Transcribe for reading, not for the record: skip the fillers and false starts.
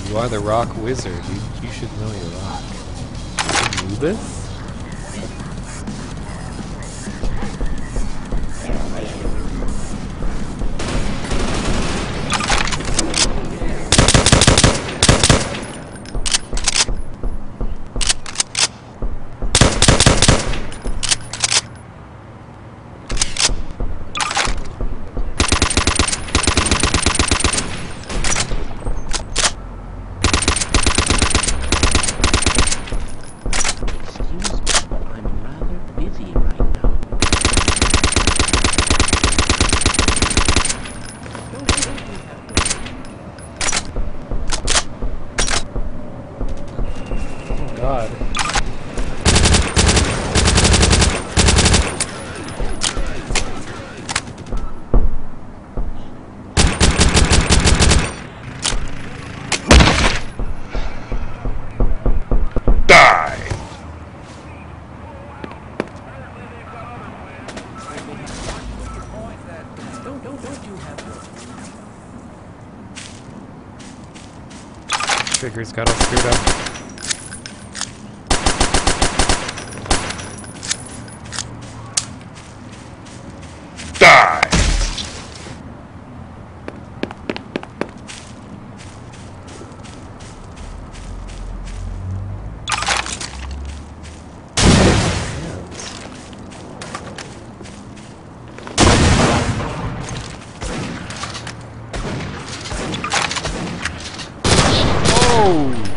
You are the rock wizard. You should know your rock. Anubis? God. Die! Don't you have Triggers got all screwed up. Die! Oh!